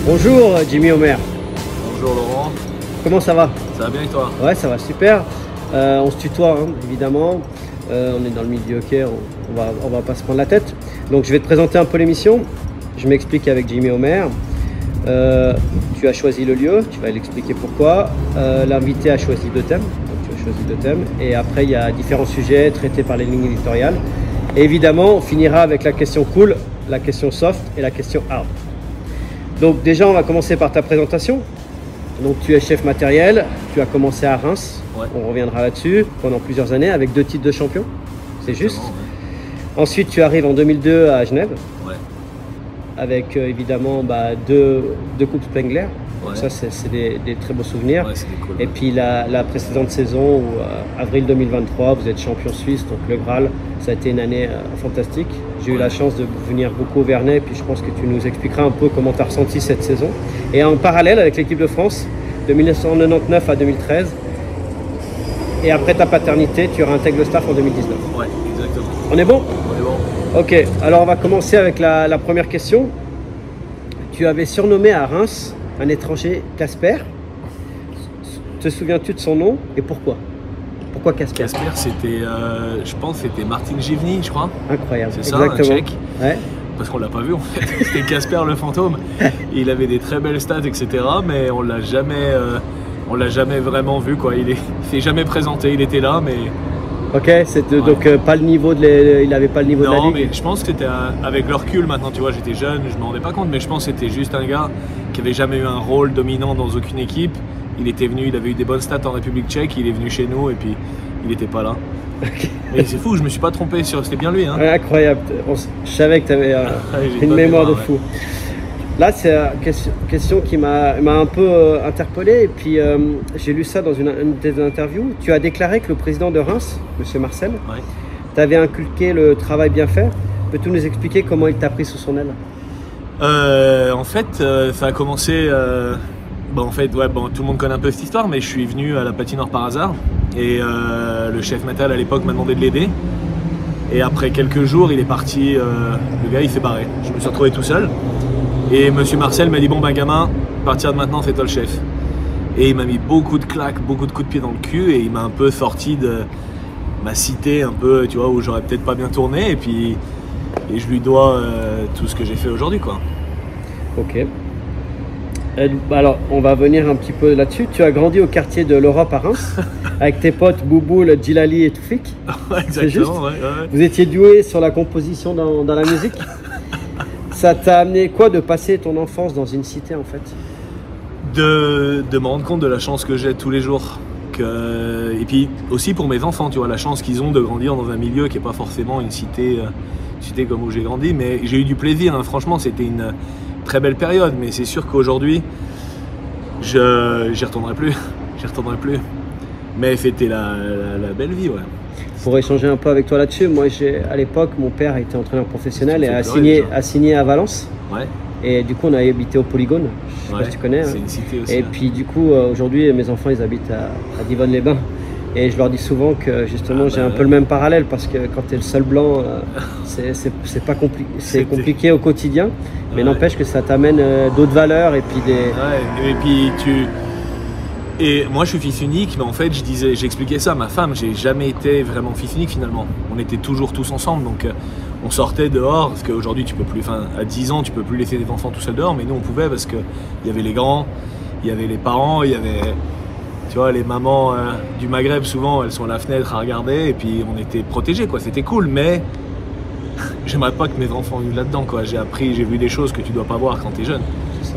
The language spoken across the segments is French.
Bonjour Jimmy Homer, Bonjour Laurent, comment ça va? ça va bien et toi? Ouais, ça va super. On se tutoie hein, évidemment, on est dans le milieu hockey, on va pas se prendre la tête. Donc je vais te présenter un peu l'émission, je m'explique avec Jimmy Homer. Tu as choisi le lieu, tu vas l'expliquer pourquoi. L'invité a choisi deux thèmes, donc tu as choisi deux thèmes. Et après il y a différents sujets traités par les lignes éditoriales. Et évidemment on finira avec la question cool, la question soft et la question hard. Donc déjà on va commencer par ta présentation. Donc tu es chef matériel, tu as commencé à Reims, Ouais. on reviendra là-dessus, pendant plusieurs années avec 2 titres de champion, c'est juste. Ouais. Ensuite tu arrives en 2002 à Genève, Ouais. avec évidemment deux coupes Spengler. Donc Ouais. ça c'est des très beaux souvenirs. Ouais, c'était cool. Et puis la précédente saison, où, avril 2023, vous êtes champion suisse, donc le Graal, ça a été une année fantastique. J'ai eu la chance de venir beaucoup au Vernet, puis je pense que tu nous expliqueras un peu comment tu as ressenti cette saison. Et en parallèle avec l'équipe de France, de 1999 à 2013, et après ta paternité, tu réintègres le staff en 2019. Ouais, exactement. On est bon? On est bon. Ok, alors on va commencer avec la première question. Tu avais surnommé à Reims un étranger Casper. Te souviens-tu de son nom et pourquoi? Pourquoi Casper? Casper, c'était, je pense, c'était Martin Givny, je crois. Incroyable. C'est ça, exactement. un Tchèque. Ouais. Parce qu'on l'a pas vu en fait. C'était Casper le fantôme. Il avait des très belles stats, etc. Mais on l'a jamais vraiment vu quoi. Il s'est jamais présenté. Il était là, mais Ok, c'était Ouais. donc pas le niveau il n'avait pas le niveau de la non. ligue. Mais je pense que c'était avec le recul maintenant. Tu vois, j'étais jeune, je me rendais pas compte. Mais je pense que c'était juste un gars qui avait jamais eu un rôle dominant dans aucune équipe. Il était venu, il avait eu des bonnes stats en République Tchèque. Il est venu chez nous et puis il n'était pas là. Mais c'est fou, je me suis pas trompé sur. C'était bien lui, hein. Ouais, incroyable. Je savais que tu avais J'ai une pas mémoire de ouais. fou. Là, c'est une question qui m'a un peu interpellé. Et puis, j'ai lu ça dans une des interviews. Tu as déclaré que le président de Reims, M. Marcel, Ouais. t'avait inculqué le travail bien fait. Peux-tu nous expliquer comment il t'a pris sous son aile? En fait, ça a commencé. En fait, ouais, tout le monde connaît un peu cette histoire, mais je suis venu à la patinoire par hasard et le chef métal à l'époque m'a demandé de l'aider. Et après quelques jours, il est parti. Le gars, il s'est barré. Je me suis retrouvé tout seul. Et Monsieur Marcel m'a dit bon ben gamin, à partir de maintenant, c'est toi le chef. Et il m'a mis beaucoup de claques, beaucoup de coups de pied dans le cul et il m'a un peu sorti de ma cité un peu, tu vois, où j'aurais peut-être pas bien tourné. Et je lui dois tout ce que j'ai fait aujourd'hui, quoi. Ok. Alors, on va venir un petit peu là-dessus. Tu as grandi au quartier de l'Europe à Reims, avec tes potes Bouboul, Djilali et Toufik. Ouais, C'est juste. exactement, ouais. Vous étiez doués sur la composition dans la musique. Ça t'a amené quoi de passer ton enfance dans une cité en fait? De me rendre compte de la chance que j'ai tous les jours. Et puis aussi pour mes enfants, tu vois, la chance qu'ils ont de grandir dans un milieu qui n'est pas forcément une cité comme où j'ai grandi. Mais j'ai eu du plaisir, hein. Franchement, c'était une très belle période. Mais c'est sûr qu'aujourd'hui, j'y retournerai plus. J'y retournerai plus. Mais c'était la belle vie, ouais. Pour échanger un peu avec toi là-dessus, moi à l'époque, mon père était entraîneur professionnel et Ça me a fait pleurer, signé à Valence. Ouais, Et du coup, on a habité au Polygone. Je sais pas ouais. si tu connais. C'est Hein. une cité aussi. Et hein. puis du coup, aujourd'hui, mes enfants, ils habitent à Divonne-les-Bains. Et je leur dis souvent que justement, j'ai un peu le même parallèle parce que quand tu es le seul blanc, c'est pas compliqué, c'est compliqué au quotidien. Mais Ouais. n'empêche que ça t'amène d'autres valeurs et puis des. Ouais, et puis Et moi je suis fils unique, mais en fait j'expliquais ça à ma femme, j'ai jamais été vraiment fils unique finalement. On était toujours tous ensemble, donc on sortait dehors, parce qu'aujourd'hui tu peux plus, enfin à 10 ans tu peux plus laisser des enfants tout seuls dehors, mais nous on pouvait parce qu'il y avait les grands, il y avait les parents, il y avait, tu vois, les mamans du Maghreb souvent elles sont à la fenêtre à regarder, et puis on était protégés quoi, c'était cool, mais j'aimerais pas que mes enfants vivent là-dedans quoi. J'ai vu des choses que tu dois pas voir quand t'es jeune. C'est ça.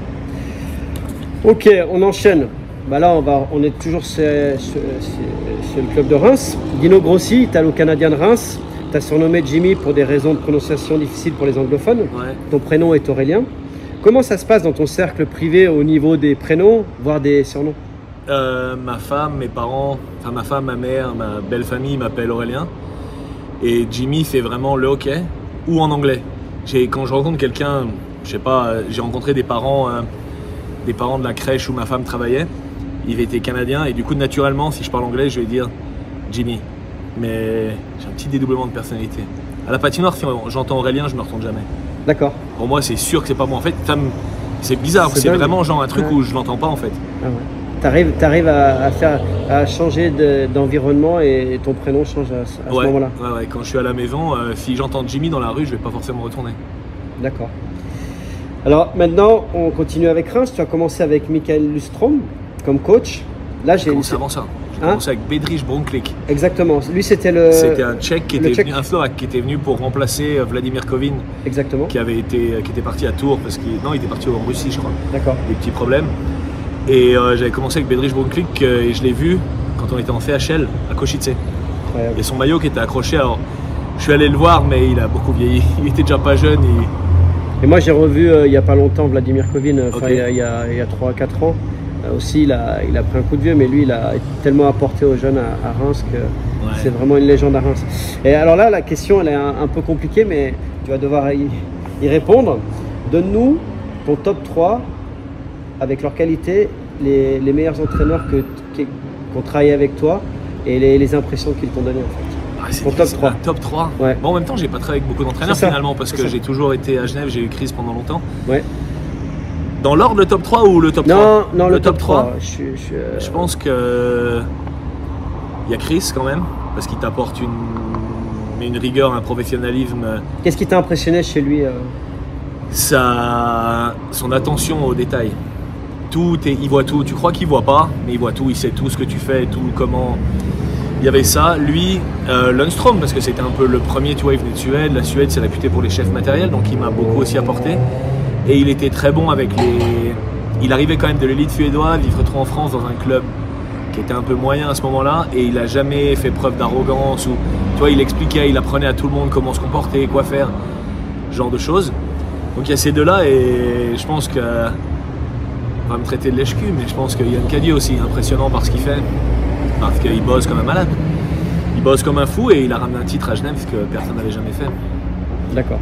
Ok, on enchaîne. Bah là, on est toujours chez le club de Reims. Dino Grossi, italo-canadien de Reims. Tu as surnommé Jimmy pour des raisons de prononciation difficiles pour les anglophones. Ouais. Ton prénom est Aurélien. Comment ça se passe dans ton cercle privé au niveau des prénoms, voire des surnoms? Ma femme, mes parents, enfin ma femme, ma mère, ma belle famille m'appelle Aurélien. Et Jimmy, c'est vraiment le hockey ou en anglais. Quand je rencontre quelqu'un, je sais pas, j'ai rencontré des parents de la crèche où ma femme travaillait. Ils étaient canadiens et du coup, naturellement, si je parle anglais, je vais dire Jimmy. Mais j'ai un petit dédoublement de personnalité. À la patinoire, si j'entends Aurélien, je ne me retourne jamais. D'accord. Pour moi, c'est sûr que c'est pas moi. En fait, C'est bizarre, c'est dingue. vraiment genre un truc Ouais. où je l'entends pas en fait. Ah ouais. T'arrives à changer d'environnement et ton prénom change à ce Ouais, moment-là. ouais, quand je suis à la maison, si j'entends Jimmy dans la rue, je vais pas forcément retourner. D'accord. Alors maintenant, on continue avec Reims. Tu as commencé avec Michael Lustrom comme coach. Là, J'ai commencé avant ça. J'ai commencé avec Bedřich Bronklik. Exactement. Lui, c'était le. C'était un Tchèque qui était Tchèque. venu, un Slovaque qui était venu pour remplacer Vladimir Kovin, Exactement. qui était parti à Tours parce qu'il était parti en Russie, je crois. D'accord. Des petits problèmes. Et j'avais commencé avec Bedřich Bronklik et je l'ai vu quand on était en VHL à Košice. Incroyable. Et son maillot qui était accroché. Alors, je suis allé le voir, mais il a beaucoup vieilli. Il était déjà pas jeune. Et moi, j'ai revu il n'y a pas longtemps Vladimir Kovin, Ok. il y a 3-4 ans. Aussi, il a pris un coup de vieux, mais lui, il a tellement apporté aux jeunes à Reims que c'est vraiment une légende à Reims. Et alors là, la question, elle est un peu compliquée, mais tu vas devoir y répondre. Donne-nous ton top 3 avec leur qualité, les meilleurs entraîneurs qui ont travaillé avec toi et les impressions qu'ils t'ont données en fait. C'est Ton top 3. un top 3. Ouais. Bon, en même temps, j'ai pas travaillé avec beaucoup d'entraîneurs C'est ça. finalement parce C'est que ça. j'ai toujours été à Genève, j'ai eu Chris pendant longtemps. Ouais. Dans l'ordre, le top 3 ou le top 3? Non, le top 3. Je pense que il y a Chris quand même parce qu'il t'apporte une rigueur, un professionnalisme, Qu'est-ce qui t'a impressionné chez lui son attention aux détails. Il voit tout. Tu crois qu'il voit pas, mais il voit tout. Il sait tout ce que tu fais, tout comment. Il y avait ça. Lui, Lundstrom, parce que c'était un peu le premier, tu vois, il venait de Suède. La Suède, c'est réputé pour les chefs matériels, donc il m'a beaucoup aussi apporté. Et il était très bon avec les. Il arrivait quand même de l'élite suédoise, il retrouve en France dans un club qui était un peu moyen à ce moment-là, et il a jamais fait preuve d'arrogance ou, tu vois, il expliquait, il apprenait à tout le monde comment se comporter, quoi faire, ce genre de choses. Donc il y a ces deux-là, et je pense que, on va me traiter de lèche-cul, mais je pense que Yann Cadieux aussi, impressionnant par ce qu'il fait, parce qu'il bosse comme un malade. Il bosse comme un fou et il a ramené un titre à Genève, ce que personne n'avait jamais fait. D'accord.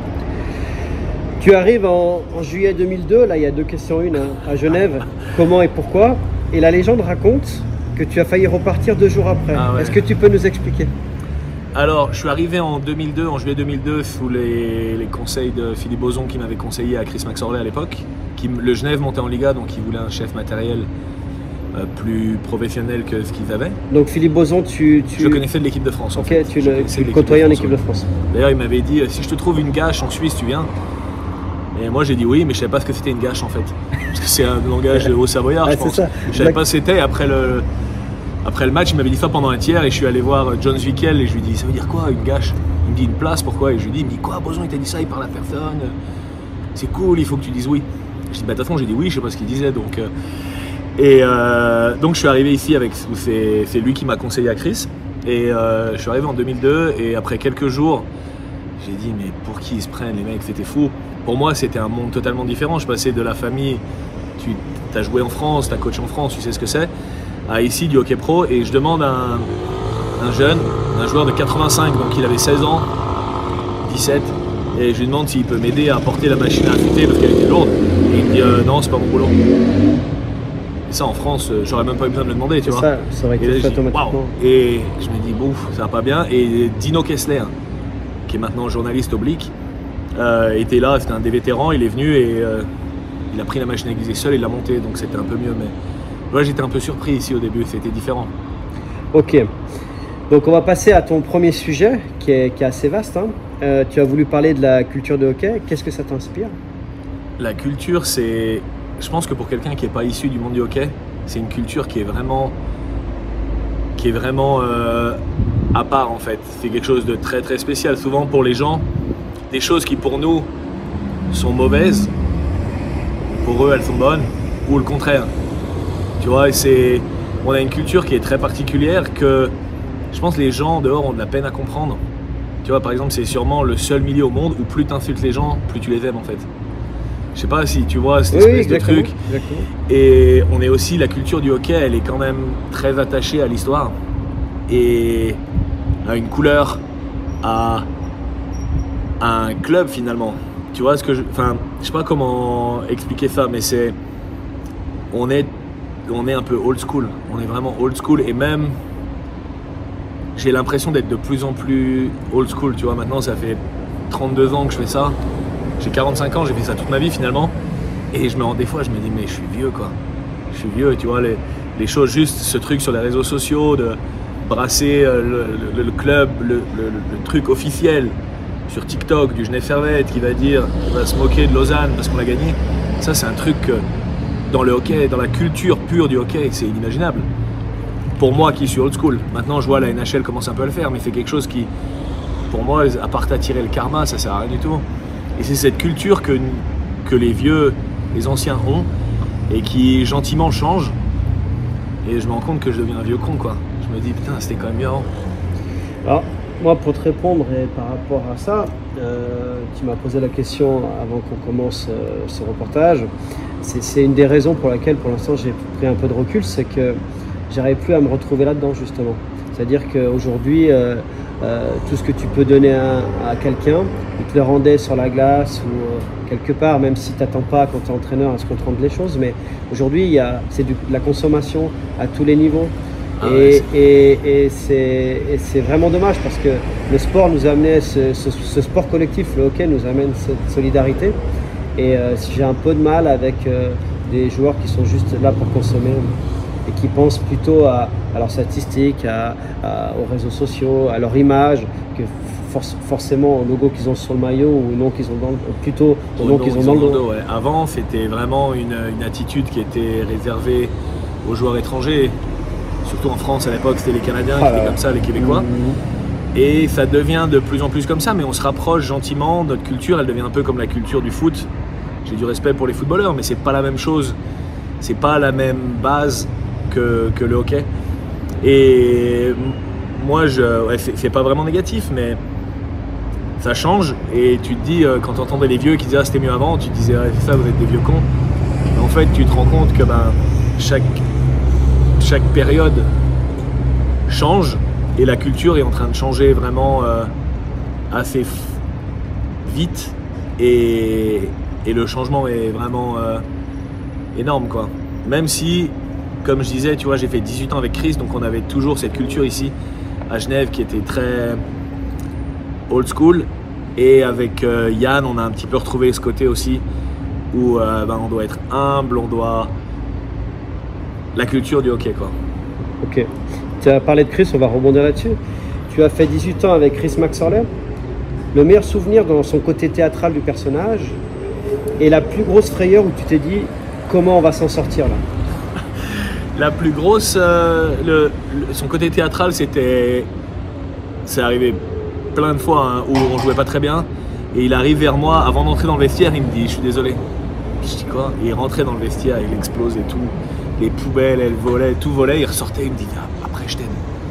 Tu arrives en juillet 2002, là il y a 2 questions, une à Genève. Comment et pourquoi? Et la légende raconte que tu as failli repartir 2 jours après. Ah ouais. Est-ce que tu peux nous expliquer? Alors, je suis arrivé en juillet 2002, sous les conseils de Philippe Bozon qui m'avait conseillé à Chris Maxorley à l'époque. Le Genève montait en Liga, donc il voulait un chef matériel plus professionnel que ce qu'ils avaient. Donc Philippe Bozon, Je le connaissais de l'équipe de France. En Ok, fait. tu Je le connaissais l'équipe côtoyais en de équipe de France, France. ouais. D'ailleurs, il m'avait dit si je te trouve une gâche en Suisse, tu viens. Et moi, j'ai dit oui, mais je savais pas ce que c'était une gâche en fait. Parce que c'est un langage haut savoyard, Ah, je pense. c'est ça. Je savais pas ce que c'était. Après le match, il m'avait dit ça pendant un tiers et je suis allé voir John Zwickel et je lui dis ça veut dire quoi une gâche? Il me dit une place, pourquoi? Et je lui dis, il me dit quoi, Bozon, il t'a dit ça, il parle à personne, c'est cool, il faut que tu dises oui. Je dis bah de toute façon j'ai dit oui, je sais pas ce qu'il disait donc. Donc je suis arrivé ici avec, c'est lui qui m'a conseillé à Chris et je suis arrivé en 2002 et après quelques jours j'ai dit mais pour qui ils se prennent les mecs, c'était fou. Pour moi c'était un monde totalement différent, je passais de la famille, tu as joué en France, tu as coaché en France, tu sais ce que c'est, à ici du hockey pro et je demande à un jeune, un joueur de 85, donc il avait 16 ans, 17, et je lui demande s'il peut m'aider à porter la machine à affûter parce qu'elle était lourde. Et il me dit non, c'est pas mon boulot. Et ça en France, j'aurais même pas eu besoin de le demander, tu vois. Ça aurait Et été là, fait je dis, automatiquement. waouh. Et je me dis, bouf, ça va pas bien. Et Dino Kessler, qui est maintenant journaliste oblique, était là, c'était un des vétérans, il est venu et il a pris la machine à aiguiser seul et il l'a montée, donc c'était un peu mieux. Mais moi j'étais un peu surpris ici au début, c'était différent. Ok. Donc on va passer à ton premier sujet qui est assez vaste. Hein. Tu as voulu parler de la culture de hockey. Qu'est-ce que ça t'inspire? La culture, c'est... Je pense que pour quelqu'un qui n'est pas issu du monde du hockey, c'est une culture qui est vraiment à part en fait. C'est quelque chose de très très spécial. Souvent pour les gens, des choses qui pour nous sont mauvaises, pour eux elles sont bonnes, ou le contraire. Tu vois, on a une culture qui est très particulière que je pense que les gens dehors ont de la peine à comprendre. Tu vois, par exemple, c'est sûrement le seul milieu au monde où plus tu insultes les gens, plus tu les aimes en fait. Je sais pas si tu vois cette espèce de truc. Exactement. Et on est aussi, la culture du hockey, elle est quand même très attachée à l'histoire et à une couleur, à un club finalement. Tu vois ce que je sais pas comment expliquer ça, mais on est un peu old school. On est vraiment old school et même j'ai l'impression d'être de plus en plus old school. Tu vois, maintenant ça fait 32 ans que je fais ça. J'ai 45 ans, j'ai fait ça toute ma vie finalement. Et des fois, je me dis, mais je suis vieux, quoi. Je suis vieux, tu vois, les choses, juste ce truc sur les réseaux sociaux, de brasser le club, le truc officiel sur TikTok du Genève Servette qui va se moquer de Lausanne parce qu'on a gagné. Ça, c'est un truc dans le hockey, dans la culture pure du hockey, c'est inimaginable. Pour moi qui suis old school. Maintenant, je vois la NHL commence un peu à le faire, mais c'est quelque chose qui, pour moi, à part t'attirer le karma, ça sert à rien du tout. Et c'est cette culture que les vieux, les anciens ont et qui gentiment change. Et je me rends compte que je deviens un vieux con, quoi. Je me dis, putain, c'était quand même mieux avant. Alors, moi, pour te répondre par rapport à ça, tu m'as posé la question avant qu'on commence ce reportage. C'est une des raisons pour laquelle, pour l'instant, j'ai pris un peu de recul, c'est que j'arrive plus à me retrouver là-dedans, justement. C'est-à-dire qu'aujourd'hui, tout ce que tu peux donner à quelqu'un, il te le rendait sur la glace ou quelque part, même si tu n'attends pas quand tu es entraîneur à ce qu'on te rende les choses. Mais aujourd'hui, c'est de la consommation à tous les niveaux. Et c'est vraiment dommage parce que le sport nous amenait, ce sport collectif, le hockey nous amène cette solidarité. Et si j'ai un peu de mal avec des joueurs qui sont juste là pour consommer et qui pensent plutôt à leurs statistiques, aux réseaux sociaux, à leur image, que forcément au logo qu'ils ont sur le maillot ou non qu'ils ont plutôt au nom qu'ils ont dans le dos. Ouais. Avant, c'était vraiment une attitude qui était réservée aux joueurs étrangers. Surtout en France à l'époque, c'était les Canadiens qui étaient comme ça, les Québécois. Et ça devient de plus en plus comme ça, mais on se rapproche gentiment. Notre culture, elle devient un peu comme la culture du foot. J'ai du respect pour les footballeurs, mais c'est pas la même chose. C'est pas la même base que le hockey. Et moi, c'est pas vraiment négatif, mais ça change. Et tu te dis, quand tu entendais les vieux qui disaient ah, c'était mieux avant, tu te disais ah, c'est ça, vous êtes des vieux cons. Mais en fait, tu te rends compte que chaque période change et la culture est en train de changer vraiment assez vite et le changement est vraiment énorme, quoi. Même si, comme je disais, tu vois, j'ai fait 18 ans avec Chris, donc on avait toujours cette culture ici à Genève qui était très old school, et avec Yann on a un petit peu retrouvé ce côté aussi où on doit être humble, la culture du hockey, quoi. Ok. Tu as parlé de Chris, on va rebondir là-dessus. Tu as fait 18 ans avec Chris Maxorley. Le meilleur souvenir dans son côté théâtral du personnage et la plus grosse frayeur où tu t'es dit comment on va s'en sortir là? La plus grosse, son côté théâtral, c'est arrivé plein de fois hein, où on jouait pas très bien et il arrive vers moi avant d'entrer dans le vestiaire, il me dit je suis désolé. Je dis quoi? Et il rentrait dans le vestiaire, il explosait tout. Les poubelles, elles volaient, tout volait, il ressortait, il me dit ah, après je t'aime.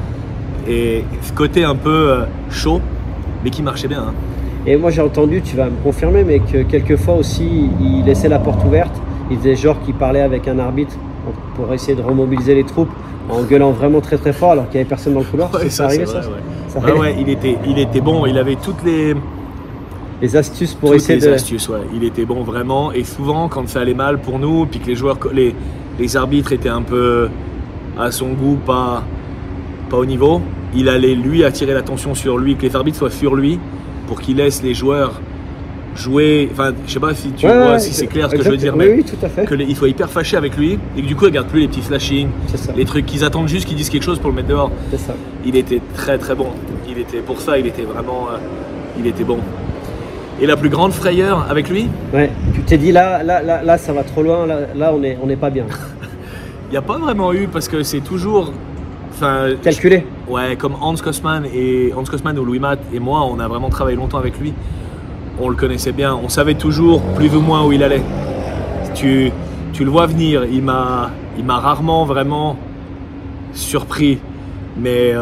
Et ce côté un peu chaud, mais qui marchait bien. Hein. Et moi j'ai entendu, tu vas me confirmer, mais que quelquefois aussi il laissait la porte ouverte, il faisait genre qu'il parlait avec un arbitre pour essayer de remobiliser les troupes en gueulant vraiment très très fort alors qu'il n'y avait personne dans le couloir. Ouais, ça arrivait vrai, ça, ouais. Ça ouais, il était bon, il avait toutes les astuces pour essayer de... astuces, ouais. Il était bon vraiment, et souvent quand ça allait mal pour nous, puis que les joueurs, les arbitres étaient un peu à son goût, pas au niveau, il allait lui attirer l'attention sur lui, que les arbitres soient sur lui pour qu'il laisse les joueurs jouer. Enfin, je sais pas si tu vois, si c'est clair ce que je veux dire, mais oui, tout à fait. Il soit hyper fâché avec lui et que du coup il regarde plus les petits flashings, les trucs qu'ils attendent juste qu'ils disent quelque chose pour le mettre dehors. C'est ça. Il était très très bon. Pour ça, il était vraiment, il était bon. Et la plus grande frayeur avec lui? Ouais, tu t'es dit là ça va trop loin, là on n'est pas bien. Il n'y a pas vraiment eu, parce que c'est toujours... calculé. Ouais, comme Hans Kosman ou Louis Matt et moi, on a vraiment travaillé longtemps avec lui. On le connaissait bien, on savait toujours plus ou moins où il allait. Tu le vois venir, il m'a rarement vraiment surpris. Mais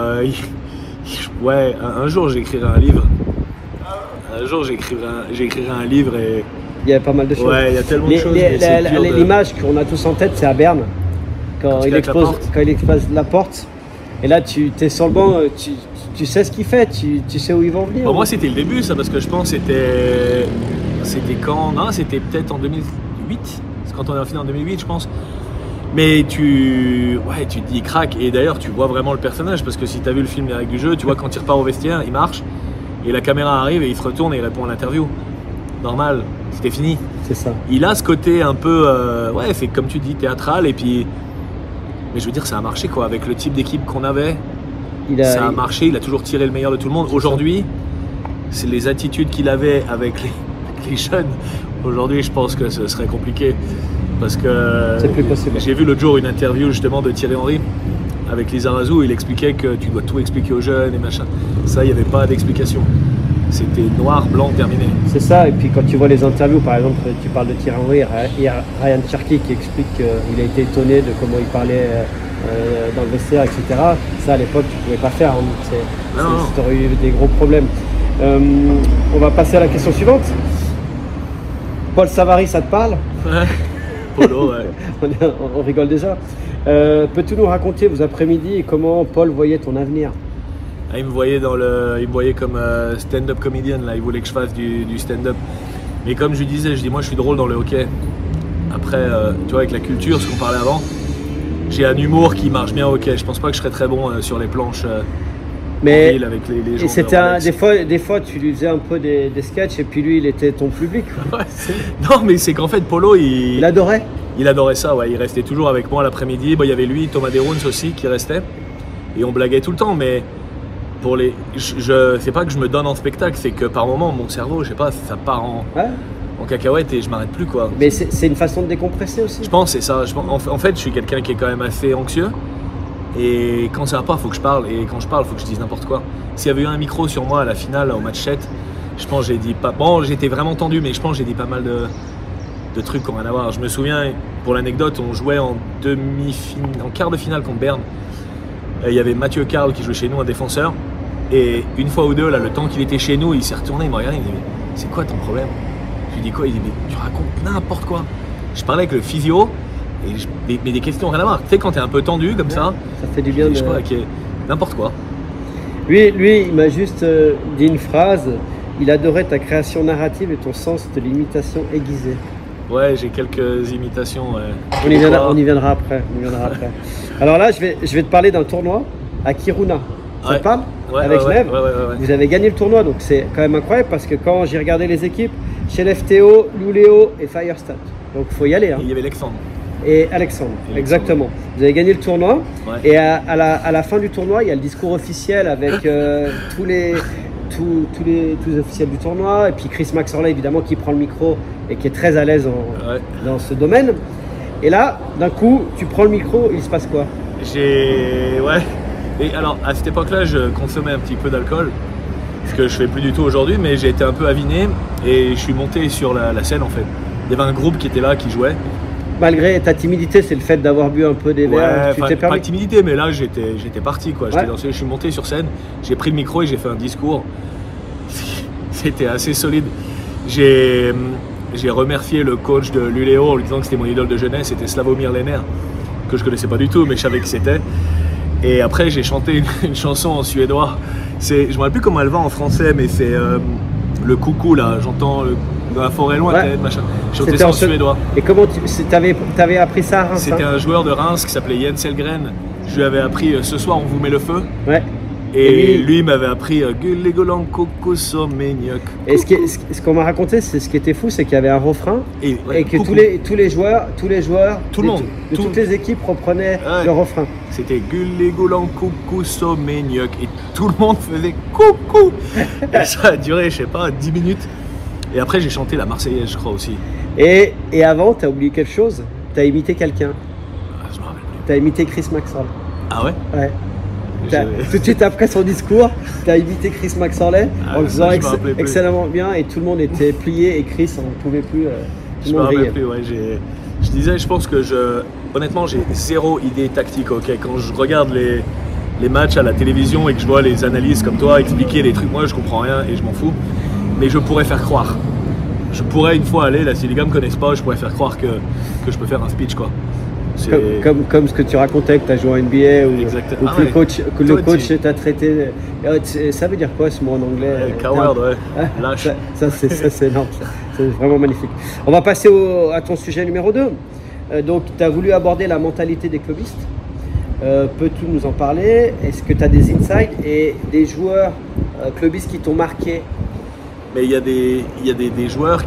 ouais, un jour j'écrirai un livre. Un jour j'écrirai un livre et... Il y a pas mal de choses. Ouais, il y a tellement de choses. L'image qu'on a tous en tête, c'est à Berne. Quand il explose la porte. Et là, tu es sur le banc, tu sais ce qu'il fait, tu sais où ils vont venir. Bon, moi, c'était le début, ça, parce que je pense que c'était quand? Non, c'était peut-être en 2008. C'est quand on est fini en 2008, je pense. Mais tu te dis, il craque. Et d'ailleurs, tu vois vraiment le personnage, parce que si tu as vu le film avec du jeu, tu vois quand il repart au vestiaire, il marche, et la caméra arrive, et il se retourne et il répond à l'interview. normal, c'était fini. C'est ça. Il a ce côté un peu, ouais, c'est comme tu dis, théâtral, et puis, mais je veux dire, ça a marché quoi, avec le type d'équipe qu'on avait, ça a marché, il a toujours tiré le meilleur de tout le monde. Aujourd'hui, c'est les attitudes qu'il avait avec les jeunes. Aujourd'hui, je pense que ce serait compliqué, parce que c'est plus possible. J'ai vu l'autre jour une interview justement de Thierry Henry avec Lizarazu, où il expliquait que tu dois tout expliquer aux jeunes et machin. Ça, il n'y avait pas d'explication. C'était noir, blanc, terminé. C'est ça, et puis quand tu vois les interviews, par exemple, tu parles de Thierry Henry, Ryan Cherky qui explique qu'il a été étonné de comment il parlait dans le vestiaire, etc. Ça, à l'époque, tu ne pouvais pas faire. Hein. Tu aurais eu des gros problèmes. On va passer à la question suivante. Paul Savary, ça te parle? Ouais. Polo, ouais. on rigole déjà. Peux-tu nous raconter vos après-midi et comment Paul voyait ton avenir? Il me voyait comme stand-up comedian, là. Il voulait que je fasse du stand-up. Mais comme je lui disais, moi je suis drôle dans le hockey. Après, tu vois, avec la culture, ce qu'on parlait avant, j'ai un humour qui marche bien au hockey. Je pense pas que je serais très bon sur les planches mais avec les gens. Et c'était des fois tu lui faisais un peu des sketchs et puis lui il était ton public. Ouais. Non mais c'est qu'en fait Polo il adorait. Il adorait ça, ouais. Il restait toujours avec moi l'après-midi. Il y avait lui, Thomas Derouns aussi qui restait. Et on blaguait tout le temps, mais c'est pas que je me donne en spectacle, c'est que par moment mon cerveau, je sais pas, ça part en cacahuète et je m'arrête plus quoi. Mais c'est une façon de décompresser aussi. Je pense c'est ça. En fait, je suis quelqu'un qui est quand même assez anxieux. Et quand ça va pas, faut que je parle. Et quand je parle, faut que je dise n'importe quoi. S'il y avait eu un micro sur moi à la finale, au match 7, je pense que j'ai dit pas. Bon, j'étais vraiment tendu, mais je pense que j'ai dit pas mal de trucs qui n'ont rien à voir. Je me souviens, pour l'anecdote, on jouait en quart de finale contre Berne. Il y avait Mathieu Carl qui jouait chez nous, un défenseur. Et une fois ou deux, là, le temps qu'il était chez nous, il s'est retourné, il m'a regardé, il m'a dit « C'est quoi ton problème ?» Je lui dis quoi? Il dit « Mais tu racontes n'importe quoi. » Je parlais avec le physio, mais des questions rien à voir. Tu sais, quand t'es un peu tendu comme ça fait du bien. Je sais pas, n'importe quoi. Lui, il m'a juste dit une phrase. Il adorait ta création narrative et ton sens de l'imitation aiguisée. Ouais, j'ai quelques imitations. Ouais. On y viendra après. Alors là, je vais te parler d'un tournoi à Kiruna. Ça te parle? Avec Genève. Ouais. Vous avez gagné le tournoi, donc c'est quand même incroyable parce que quand j'ai regardé les équipes, chez l'FTO, Luleå et Firestone. Donc il faut y aller. Hein. Et il y avait Alexandre. Et Alexandre, exactement. Vous avez gagné le tournoi. Ouais. Et à la fin du tournoi, il y a le discours officiel avec tous les officiels du tournoi. Et puis Chris Maxorley, évidemment, qui prend le micro et qui est très à l'aise dans ce domaine. Et là, d'un coup, tu prends le micro, il se passe quoi? Ouais. Et alors, à cette époque-là, je consommais un petit peu d'alcool, ce que je fais plus du tout aujourd'hui, mais j'ai été un peu aviné et je suis monté sur la scène en fait. Il y avait un groupe qui était là, qui jouait. Malgré ta timidité, c'est le fait d'avoir bu un peu des verres, tu t'es permis? Pas timidité, mais là j'étais parti quoi. Je suis monté sur scène, j'ai pris le micro et j'ai fait un discours. C'était assez solide. J'ai remercié le coach de Luleå en lui disant que c'était mon idole de jeunesse, c'était Slavomir Lehner, que je connaissais pas du tout, mais je savais qui c'était. Et après j'ai chanté une chanson en suédois. Je me rappelle plus comment elle va en français, mais c'est le coucou là, j'entends dans la forêt lointaine, machin. J'ai chanté ça en suédois. Et comment t'avais appris ça à Reims? C'était un joueur de Reims qui s'appelait Jens Elgren. Je lui avais appris ce soir on vous met le feu. Ouais. Et lui m'avait appris Gullegolan Kokosomeniok. Et ce qu'on m'a raconté, c'est ce qui était fou, c'est qu'il y avait un refrain et que tous les joueurs, tout le monde, toutes les équipes reprenaient le refrain. C'était Gullegolan Kokosomeniok et tout le monde faisait coucou. Et ça a duré, je sais pas, 10 minutes. Et après j'ai chanté la Marseillaise, je crois aussi. Et avant, t'as oublié quelque chose? T'as imité quelqu'un. Je me rappelle plus. T'as imité Chris Maxwell. Ah ouais? Ouais. Tout de suite après son discours, tu as imité Chris Maxorley en le faisant excellemment bien et tout le monde était plié et Chris, on ne pouvait plus. Je me rappelle plus, ouais. Je disais, je pense que honnêtement, j'ai zéro idée tactique. Okay. Quand je regarde les matchs à la télévision et que je vois les analystes comme toi expliquer des trucs, moi je comprends rien et je m'en fous. Mais je pourrais faire croire. Je pourrais une fois aller, là, si les gars me connaissent pas, je pourrais faire croire que je peux faire un speech quoi. Comme ce que tu racontais que tu as joué en NBA ou que le coach t'a traité. Ça veut dire quoi ce mot en anglais? Coward, ouais. Lâche. Ça c'est énorme. C'est vraiment magnifique. On va passer à ton sujet numéro 2. Donc tu as voulu aborder la mentalité des clubistes. Peux-tu nous en parler? Est-ce que tu as des insights et des joueurs clubistes qui t'ont marqué? Mais il y a des joueurs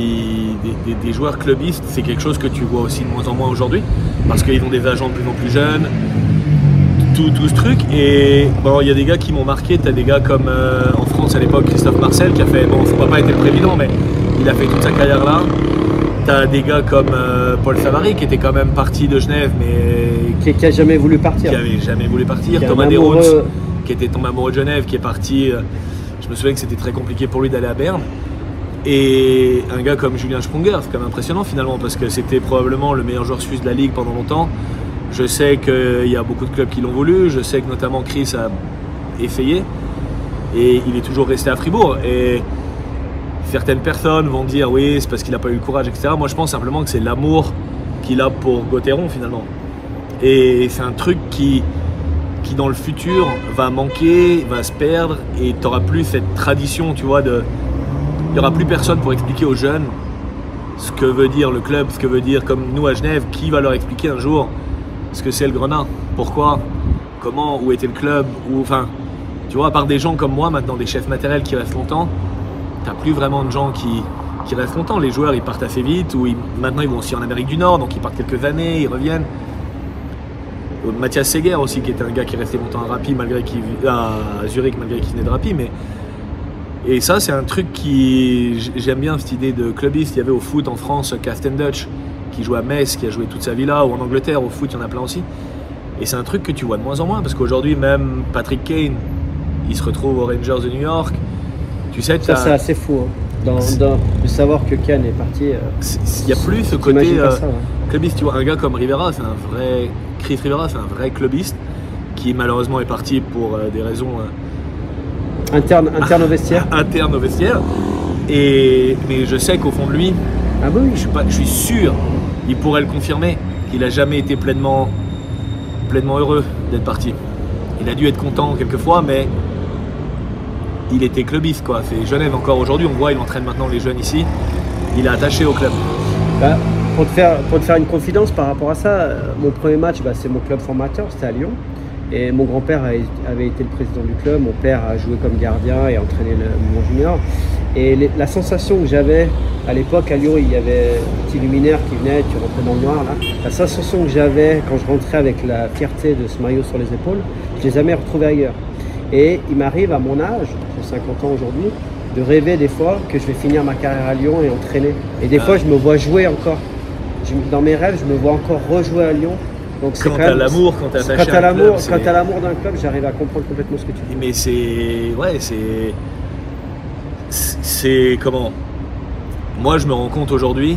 des joueurs clubistes, c'est quelque chose que tu vois aussi de moins en moins aujourd'hui, parce qu'ils ont des agents de plus en plus jeunes, tout ce truc. Et bon, il y a des gars qui m'ont marqué. Tu as des gars comme en France à l'époque, Christophe Marcel, qui a fait, bon, son papa était le président, mais il a fait toute sa carrière là. Tu as des gars comme Paul Savary, qui était quand même parti de Genève, mais qui a jamais voulu partir. Qui avait jamais voulu partir. Thomas Desrons, qui était tombé amoureux de Genève, qui est parti. Je me souviens que c'était très compliqué pour lui d'aller à Berne. Et un gars comme Julien Sprunger, c'est quand même impressionnant finalement, parce que c'était probablement le meilleur joueur suisse de la Ligue pendant longtemps. Je sais qu'il y a beaucoup de clubs qui l'ont voulu, je sais que notamment Chris a essayé, et il est toujours resté à Fribourg. Et certaines personnes vont dire oui, c'est parce qu'il n'a pas eu le courage, etc. Moi je pense simplement que c'est l'amour qu'il a pour Gauthieron finalement. Et c'est un truc qui dans le futur va manquer, va se perdre, et tu n'auras plus cette tradition, tu vois, il n'y aura plus personne pour expliquer aux jeunes ce que veut dire le club, ce que veut dire, comme nous à Genève, qui va leur expliquer un jour ce que c'est le Grenat, pourquoi, comment, où était le club, enfin, tu vois, à part des gens comme moi maintenant, des chefs matériels qui restent longtemps, tu n'as plus vraiment de gens qui restent longtemps. Les joueurs, ils partent assez vite, maintenant ils vont aussi en Amérique du Nord, donc ils partent quelques années, ils reviennent. Mathias Seger aussi, qui était un gars qui restait longtemps à Rappi, à Zurich, malgré qu'il venait de Rappi. Et ça, c'est un truc j'aime bien, cette idée de clubiste. Il y avait au foot en France Carsten Dutch, qui jouait à Metz, qui a joué toute sa vie là, ou en Angleterre, au foot, il y en a plein aussi. Et c'est un truc que tu vois de moins en moins, parce qu'aujourd'hui, même Patrick Kane, il se retrouve aux Rangers de New York. Tu sais, ça, c'est assez fou, hein. De savoir que Kane est parti. Il n'y a plus ce côté clubiste. Tu vois, un gars comme Rivera, Chris Rivera, c'est un vrai clubiste qui malheureusement est parti pour des raisons interne au vestiaire. Interne au vestiaire. Mais je sais qu'au fond de lui, je suis sûr, il pourrait le confirmer, qu'il n'a jamais été pleinement heureux d'être parti. Il a dû être content quelquefois, mais il était clubiste, quoi. C'est Genève encore aujourd'hui, on voit, il entraîne maintenant les jeunes ici. Il est attaché au club. Pour te faire une confidence par rapport à ça, mon premier match, c'est mon club formateur, c'était à Lyon. Et mon grand-père avait été le président du club, mon père a joué comme gardien et entraîné mon junior. Et la sensation que j'avais à l'époque à Lyon, il y avait un petit luminaire qui venait, tu rentrais dans le noir là. La sensation que j'avais quand je rentrais avec la fierté de ce maillot sur les épaules, je ne l'ai jamais retrouvé ailleurs. Et il m'arrive à mon âge, j'ai 50 ans aujourd'hui, de rêver des fois que je vais finir ma carrière à Lyon et entraîner. Et des fois je me vois jouer encore. Dans mes rêves, je me vois encore rejouer à Lyon. Donc quand tu as l'amour, quand tu as attaché à un club, quand tu as l'amour d'un club, j'arrive à comprendre complètement ce que tu dis. Mais c'est comment? Moi, je me rends compte aujourd'hui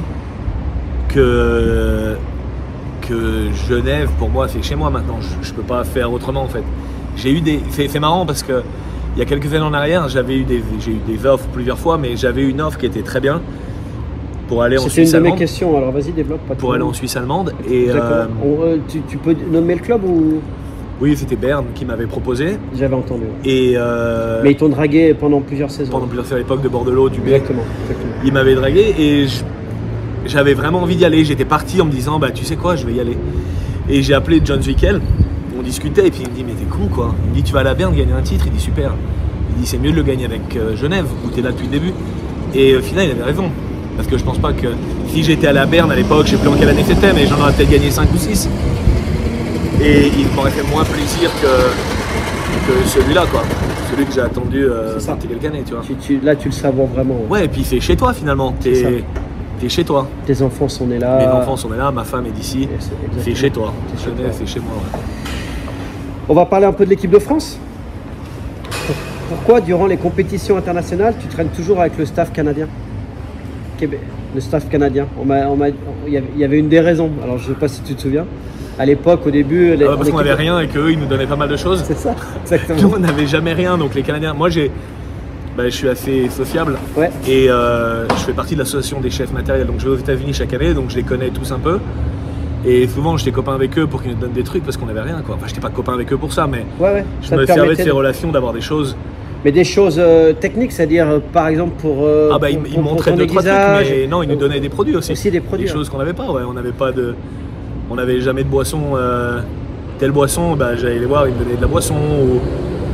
que Genève, pour moi, c'est chez moi maintenant. Je peux pas faire autrement en fait. C'est marrant parce que il y a quelques années en arrière, j'ai eu des offres plusieurs fois, mais j'avais eu une offre qui était très bien pour aller en Suisse allemande. C'était une de mes questions, alors vas-y, développe. Pour aller en Suisse allemande. Et tu peux nommer le club ou? Oui, c'était Berne qui m'avait proposé. J'avais entendu. Et mais ils t'ont dragué pendant plusieurs saisons. Pendant plusieurs saisons, à l'époque de Bordelot, du B. Exactement. Ils m'avaient dragué et j'avais vraiment envie d'y aller. J'étais parti en me disant, tu sais quoi, je vais y aller. Et j'ai appelé John Zwickel. On discutait et puis il me dit, mais t'es con quoi. Il me dit, tu vas à la Berne gagner un titre. Il dit, super. Il dit, c'est mieux de le gagner avec Genève où t'es là depuis le début. Et au final, il avait raison. Parce que je pense pas que si j'étais à la Berne à l'époque, je sais plus en quelle année c'était, mais j'en aurais peut-être gagné 5 ou 6. Et il m'aurait fait moins plaisir que celui-là, quoi. Celui que j'ai attendu quelques années, tu vois. Là, tu le savoures vraiment. Ouais, et puis c'est chez toi finalement. T'es chez toi. Tes enfants sont nés là. Mes enfants sont nés là, ma femme est d'ici. C'est chez toi. C'est chez moi. Ouais. On va parler un peu de l'équipe de France. Pourquoi, durant les compétitions internationales, tu traînes toujours avec le staff canadien? Le staff canadien. Il y avait une des raisons. Alors, je ne sais pas si tu te souviens. À l'époque, au début... parce qu'on n'avait rien et qu'eux, ils nous donnaient pas mal de choses. C'est ça, exactement. Nous, on n'avait jamais rien. Donc, les Canadiens... Moi, je suis assez sociable. Ouais. Et je fais partie de l'association des chefs matériels. Donc, je vais aux États-Unis chaque année. Donc, je les connais tous un peu. Et souvent, j'étais copain avec eux pour qu'ils nous donnent des trucs parce qu'on n'avait rien, quoi. Enfin, j'étais pas copain avec eux pour ça, mais je me servais de ces relations, d'avoir des choses. Mais des choses techniques, c'est-à-dire par exemple pour. Ils montraient 2-3 trucs, mais non, ils nous donnaient des produits aussi. Aussi des produits. Des choses qu'on n'avait pas, ouais. On n'avait jamais de boisson. Telle boisson, j'allais les voir, ils me donnaient de la boisson. Ou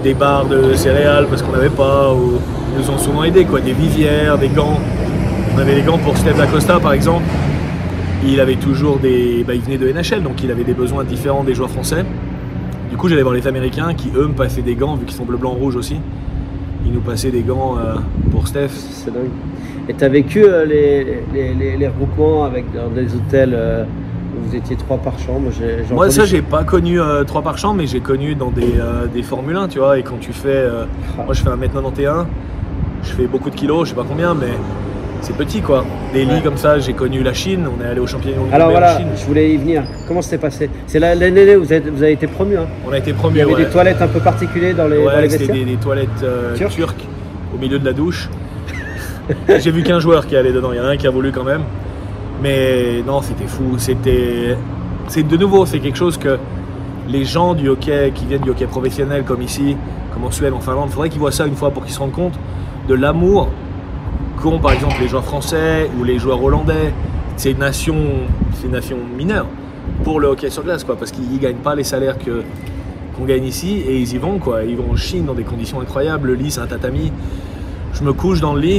des barres de céréales parce qu'on n'avait pas, ou ils nous ont souvent aidés, quoi, des vivières, des gants. On avait les gants pour Steph Dacosta par exemple. Il avait toujours des... il venait de NHL, donc il avait des besoins différents des joueurs français. Du coup, j'allais voir les Américains qui, eux, me passaient des gants, vu qu'ils sont bleu, blanc, rouge aussi. Ils nous passaient des gants pour Steph. C'est dingue. Et tu as vécu les regroupements avec dans des hôtels où vous étiez 3 par chambre? Moi, ça, j'ai pas connu 3 par chambre, mais j'ai connu dans des Formule 1, tu vois. Et quand tu fais... moi, je fais 1m91, je fais beaucoup de kilos, je sais pas combien, mais c'est petit, quoi. Des lits comme ça, j'ai connu la Chine, on est allé au championnat du monde en Chine. Je voulais y venir. Comment ça s'est passé? C'est l'année où vous avez été promu, hein? On a été promu, Il y avait des toilettes un peu particulières dans les vestiaires? C'était des toilettes turques au milieu de la douche. J'ai vu qu'un joueur qui allait dedans, il y en a un qui a voulu quand même. Mais non, c'était fou. C'est de nouveau, c'est quelque chose que les gens du hockey, qui viennent du hockey professionnel comme ici, comme en Suède, en Finlande, il faudrait qu'ils voient ça une fois pour qu'ils se rendent compte de l'amour qu'ont par exemple les joueurs français ou les joueurs hollandais, ces nations mineures, pour le hockey sur glace, quoi, parce qu'ils ne gagnent pas les salaires qu'on gagne ici et ils y vont, quoi. Ils vont en Chine dans des conditions incroyables. Le lit, c'est un tatami. Je me couche dans le lit,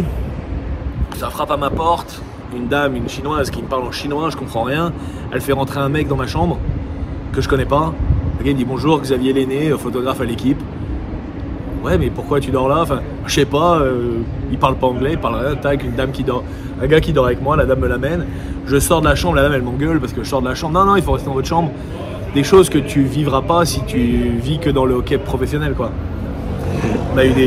ça frappe à ma porte, une dame, une chinoise qui me parle en chinois, je comprends rien. Elle fait rentrer un mec dans ma chambre que je connais pas. Le gars me dit bonjour, Xavier Lenné, photographe à l'équipe. Ouais, mais pourquoi tu dors là? Enfin, je sais pas, il parle pas anglais, il parle rien. Tac, une dame qui dort, un gars qui dort avec moi, la dame me l'amène. Je sors de la chambre, la dame elle m'engueule parce que je sors de la chambre. Non, il faut rester dans votre chambre. Des choses que tu vivras pas si tu vis que dans le hockey professionnel, quoi. On a eu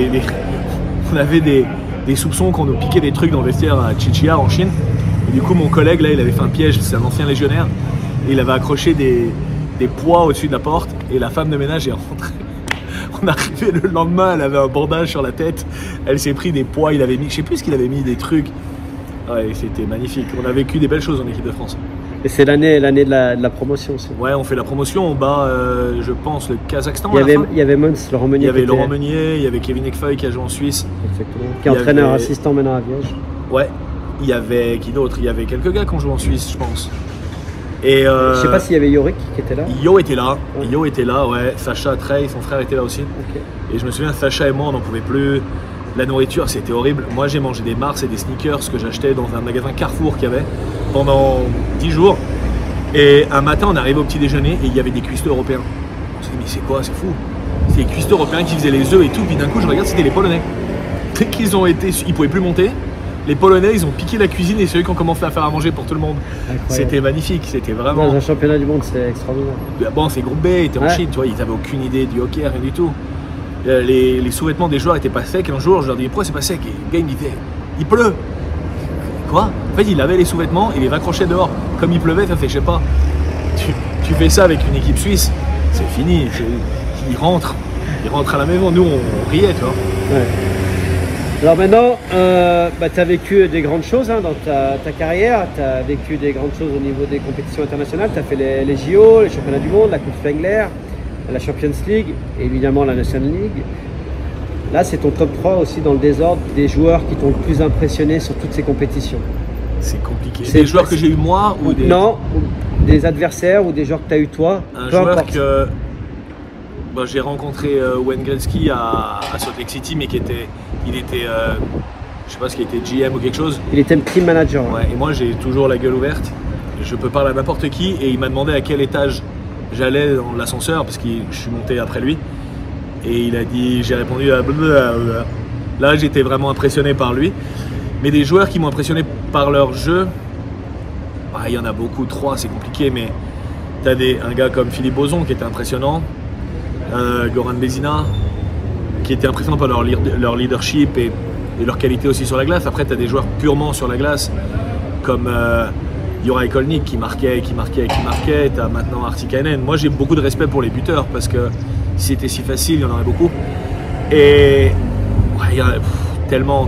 on avait des soupçons qu'on nous piquait des trucs dans le vestiaire à Chichia en Chine. Et du coup, mon collègue là, il avait fait un piège, c'est un ancien légionnaire, et il avait accroché des poids au-dessus de la porte. Et la femme de ménage est rentrée. On est arrivé le lendemain, elle avait un bandage sur la tête, elle s'est pris des poids, il avait mis, je sais plus ce qu'il avait mis, des trucs. Ouais, c'était magnifique. On a vécu des belles choses en équipe de France. Et c'est l'année de la promotion aussi. Ouais, on fait la promotion, on bat, je pense, le Kazakhstan. Il y avait Mons, Laurent Meunier. Il y avait Laurent Meunier, il y avait Kevin Ekfeuille qui a joué en Suisse. Exactement. Qui est entraîneur assistant maintenant à Viège. Ouais. Il y avait qui d'autre? Il y avait quelques gars qui ont joué en Suisse, je pense. Et je sais pas s'il y avait Yorick qui était là. Yo était là. Ouais. Yo était là, ouais. Sacha, Trey, son frère était là aussi. Okay. Et je me souviens, Sacha et moi, on n'en pouvait plus. La nourriture, c'était horrible. Moi, j'ai mangé des Mars et des sneakers que j'achetais dans un magasin Carrefour qu'il y avait pendant 10 jours. Et un matin, on arrivait au petit déjeuner et il y avait des cuistots européens. On s'est dit, mais c'est quoi? C'est fou. C'est les cuistots européens qui faisaient les œufs et tout. Puis d'un coup, je regarde, c'était les Polonais. Dès qu'ils ont été, ils pouvaient plus monter. Les Polonais, ils ont piqué la cuisine et c'est eux qui ont commencé à faire à manger pour tout le monde. C'était magnifique, c'était vraiment... Dans un championnat du monde, c'est extraordinaire. Bon, c'est groupe B, ils étaient en Chine, tu vois, ils n'avaient aucune idée du hockey, rien du tout. Les sous-vêtements des joueurs n'étaient pas secs. Un jour, je leur dis, pourquoi c'est pas sec? Et le gars, il me disait, il pleut. Quoi? En fait, il lavait les sous-vêtements, il les raccrochait dehors. Comme il pleuvait, ça fait, je sais pas, tu fais ça avec une équipe suisse, c'est fini. Ils rentrent à la maison. Nous, on riait, tu vois. Ouais. Alors maintenant, tu as vécu des grandes choses dans ta carrière, tu as vécu des grandes choses au niveau des compétitions internationales, tu as fait les JO, les championnats du monde, la Coupe Spengler, la Champions League, et évidemment la National League. Là, c'est ton top 3 aussi dans le désordre des joueurs qui t'ont le plus impressionné sur toutes ces compétitions. C'est compliqué. C'est des joueurs que j'ai eu moi ou des... Non, des adversaires ou des joueurs que tu as eu toi. Un joueur que j'ai rencontré Wayne Gretzky à Salt Lake City, mais il était, je sais pas ce qu'il était, GM ou quelque chose. Il était team manager. Ouais, et moi j'ai toujours la gueule ouverte. Je peux parler à n'importe qui et il m'a demandé à quel étage j'allais dans l'ascenseur parce que je suis monté après lui. Et il a dit, j'ai répondu à blablabla. Là j'étais vraiment impressionné par lui. Mais des joueurs qui m'ont impressionné par leur jeu, il y en a beaucoup, 3 c'est compliqué, mais tu as un gars comme Philippe Bozon qui était impressionnant. Goran Bézina, qui était impressionnant par leur leadership et leur qualité aussi sur la glace. Après, tu as des joueurs purement sur la glace, comme Juraj Kolnik qui marquait. Tu as maintenant Artikainen. Moi, j'ai beaucoup de respect pour les buteurs parce que si c'était si facile, il y en aurait beaucoup. Et il y en a tellement.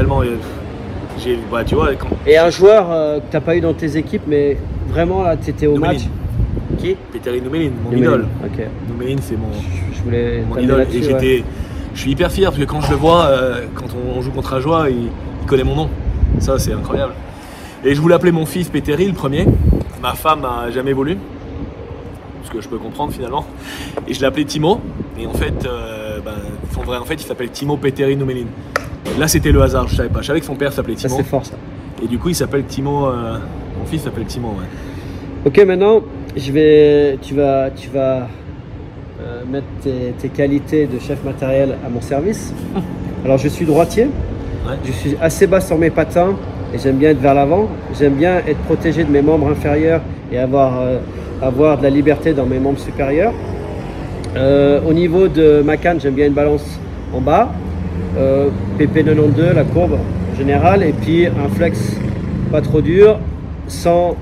Tu vois, Et un joueur que tu n'as pas eu dans tes équipes, mais vraiment là, tu étais au match. Qui? Petteri Numelin, mon idole. Okay. Numelin, c'est mon idole. Et je suis hyper fier parce que quand je le vois, quand on joue contre Ajoie, il connaît mon nom. Ça, c'est incroyable. Et je voulais appeler mon fils Petteri, le premier. Ma femme n'a jamais voulu. Ce que je peux comprendre finalement. Et je l'ai appelé Timo. Et en fait, son vrai en fait il s'appelle Timo Petteri Nummelin. Là c'était le hasard, je savais pas. Je savais que son père s'appelait Timo. Ça c'est fort ça. Et du coup il s'appelle Timo, mon fils s'appelle Timo. Ouais. Ok, maintenant tu vas mettre tes qualités de chef matériel à mon service. Alors je suis droitier, Ouais. je suis assez bas sur mes patins et j'aime bien être vers l'avant. J'aime bien être protégé de mes membres inférieurs et avoir de la liberté dans mes membres supérieurs. Au niveau de ma canne, j'aime bien une balance en bas, PP92, la courbe en général, et puis un flex pas trop dur, sans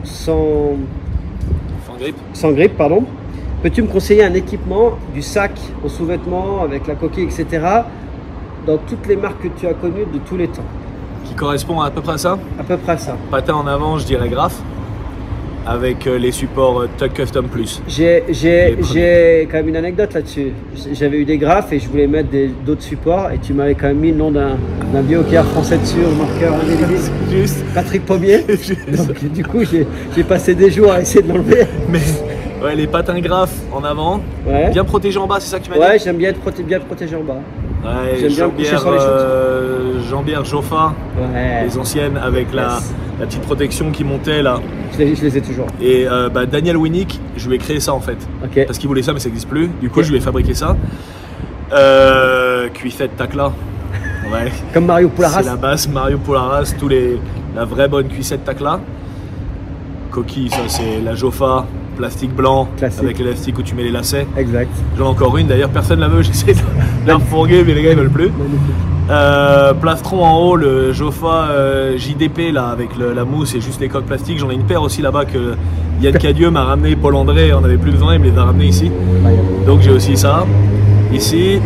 grippe, pardon. Peux-tu me conseiller un équipement, du sac au sous-vêtement avec la coquille, etc., dans toutes les marques que tu as connues de tous les temps? Qui correspond à peu près à ça. À peu près ça. Patin en avant, je dirais Graf, avec les supports Tuck Custom Plus. J'ai quand même une anecdote là-dessus. J'avais eu des graphes et je voulais mettre d'autres supports et tu m'avais quand même mis le nom d'un biohacker français dessus au marqueur indélébile. Juste. Patrick Pommier. Donc du coup j'ai passé des jours à essayer de l'enlever. Mais ouais, les patins Graf en avant, Ouais. bien protégés en bas, c'est ça que tu m'as dit? Ouais, j'aime bien être bien protégé en bas. Ouais, J'aime bien me coucher sur les Jambière Joffa, Ouais. les anciennes avec la petite protection qui montait là. Je les ai toujours. Et Daniel Winnick, je lui ai créé ça en fait. Ok. Parce qu'il voulait ça mais ça n'existe plus. Du coup Ok. je lui ai fabriqué ça. Cuissette Tacla. Ouais. Comme Mario Poularas. C'est la base Mario Poularas, la vraie bonne cuissette Tacla. Coquille, ça c'est la Joffa, plastique blanc, Classique. avec l'élastique où tu mets les lacets. Exact. J'en ai encore une d'ailleurs, personne ne la veut, j'essaie de la refourguer mais les gars ils veulent plus. Magnifique. Plastron en haut, le Joffa JDP là avec la mousse et juste les coques plastiques. J'en ai une paire aussi là-bas que Yann Cadieux m'a ramené, Paul André, on n'avait plus besoin, il me les a ramenés ici. Donc j'ai aussi ça. Ici,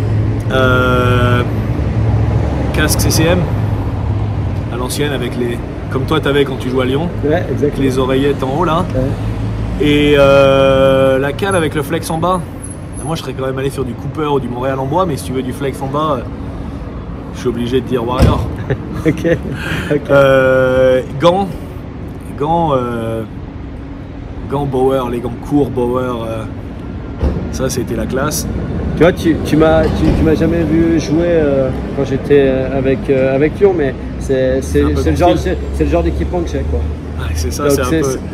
casque CCM à l'ancienne avec les, comme toi t'avais quand tu jouais à Lyon, Ouais, exact. les oreillettes en haut là. Ouais. Et la canne avec le flex en bas. Moi je serais quand même allé sur du Cooper ou du Montréal en bois, mais si tu veux du flex en bas, je suis obligé de dire Warrior. Ok. Gants Bauer, les gants courts Bauer, ça c'était la classe. Tu vois, tu m'as jamais vu jouer quand j'étais avec Lyon, mais c'est un peu le genre d'équipement que j'ai, quoi. Ouais, c'est ça, Donc c'est un peu.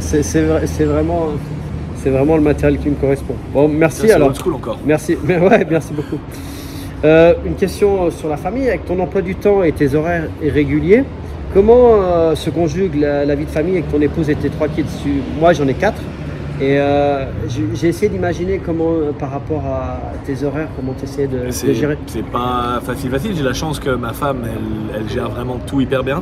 c'est vraiment le matériel qui me correspond. Bon, merci C'est alors. old school encore. Merci, mais ouais, merci beaucoup. Une question sur la famille, avec ton emploi du temps et tes horaires irréguliers, comment se conjugue la vie de famille avec ton épouse et tes 3 kids? Moi j'en ai 4 et j'ai essayé d'imaginer comment par rapport à tes horaires, comment tu essaies de gérer. C'est pas facile, j'ai la chance que ma femme elle gère vraiment tout hyper bien.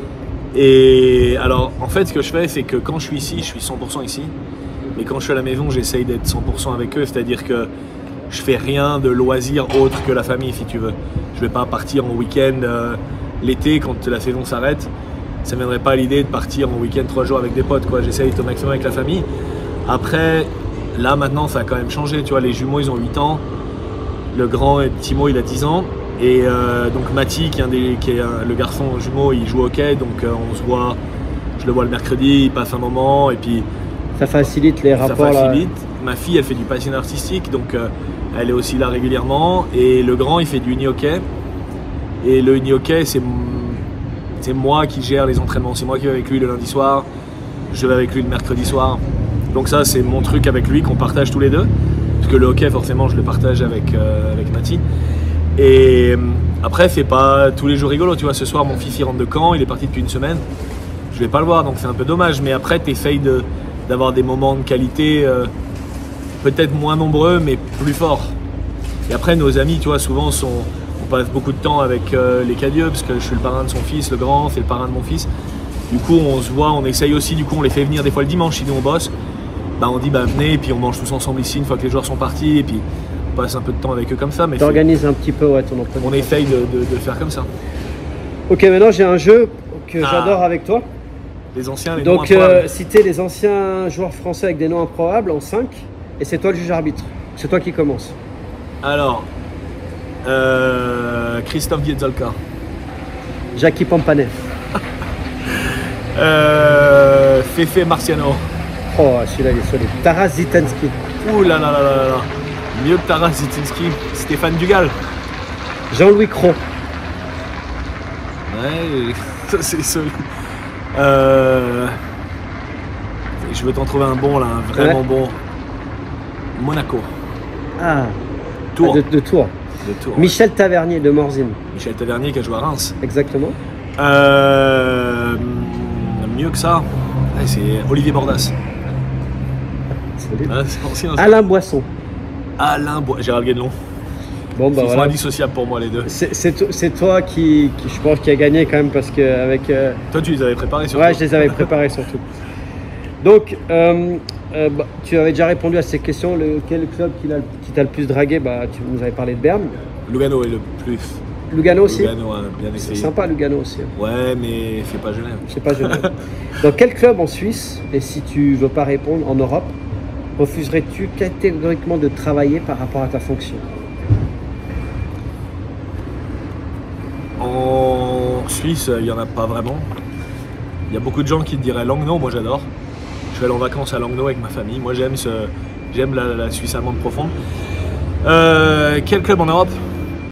Et alors en fait ce que je fais c'est que quand je suis ici, je suis 100% ici. Mais quand je suis à la maison, j'essaye d'être 100% avec eux, c'est-à-dire que je fais rien de loisir autre que la famille, si tu veux. Je vais pas partir en week-end l'été quand la saison s'arrête. Ça ne viendrait pas à l'idée de partir en week-end 3 jours avec des potes, quoi. J'essaye d'être au maximum avec la famille. Après, là maintenant, ça a quand même changé. Tu vois, les jumeaux, ils ont 8 ans. Le grand Timo, il a 10 ans. Et donc Mati, qui est le garçon jumeau, il joue au hockey. Donc on se voit, je le vois le mercredi, il passe un moment. Et puis Ça facilite les rapports. Ça facilite. Ma fille, elle fait du patin artistique, donc elle est aussi là régulièrement. Et le grand, il fait du uni-hockey. Et le uni-hockey, c'est moi qui gère les entraînements. C'est moi qui vais avec lui le lundi soir. Je vais avec lui le mercredi soir. Donc ça, c'est mon truc avec lui qu'on partage tous les deux. Parce que le hockey, forcément, je le partage avec Mati. Et après, c'est pas tous les jours rigolo. Tu vois, ce soir, mon fils, il rentre de Caen. Il est parti depuis une semaine. Je vais pas le voir, donc c'est un peu dommage. Mais après, tu essayes d'avoir des moments de qualité peut-être moins nombreux mais plus forts. Et après nos amis, tu vois, souvent on passe beaucoup de temps avec les Cadieux parce que je suis le parrain de son fils, le grand, c'est le parrain de mon fils. Du coup on se voit, on essaye aussi, du coup on les fait venir des fois le dimanche si nous on bosse. Bah, on dit bah venez et puis on mange tous ensemble ici une fois que les joueurs sont partis et puis on passe un peu de temps avec eux comme ça. Mais tu organises un petit peu ton emploi. On essaye de faire comme ça. Ok, maintenant j'ai un jeu que j'adore avec toi. Les anciens, les donc, noms improbables. citer les anciens joueurs français avec des noms improbables en 5, et c'est toi le juge arbitre. C'est toi qui commence. Alors, Christophe Diezolka. Jackie Pampanet. Fefe Marciano. Oh, celui-là il est solide. Taras Zitansky. Ouh là là là là là là. Mieux que Taras Zitinski. Stéphane Dugal. Jean-Louis Cros. Ouais, ça c'est celui. Je veux t'en trouver un bon là, un vraiment bon. Monaco. Ah, Tours. de Tours. De Tours. Michel Tavernier de Morzine. Michel Tavernier qui a joué à Reims. Exactement. Mieux que ça, ouais, c'est Olivier Bordas. Solide. Ah, c'est ancien, ça. Alain Boisson. Gérald Guédelon. Bon, bah Ils sont voilà. indissociables pour moi les deux. C'est toi qui, je pense, qui a gagné quand même parce que avec. Toi tu les avais préparés surtout. Ouais, je les avais préparés surtout. Donc, bah, tu avais déjà répondu à ces questions. Quel club qui t'a le plus dragué? Bah, tu nous avais parlé de Berne. Lugano est le plus. Lugano aussi. Lugano a bien C'est essayé. sympa Lugano aussi. Ouais, mais c'est pas Genève. Je sais pas, je Dans quel club en Suisse, et si tu veux pas répondre, en Europe, refuserais-tu catégoriquement de travailler par rapport à ta fonction? En Suisse, il n'y en a pas vraiment. Il y a beaucoup de gens qui te diraient Langnau, moi j'adore. Je vais aller en vacances à Langnau avec ma famille. Moi j'aime la Suisse allemande profonde. Quel club en Europe?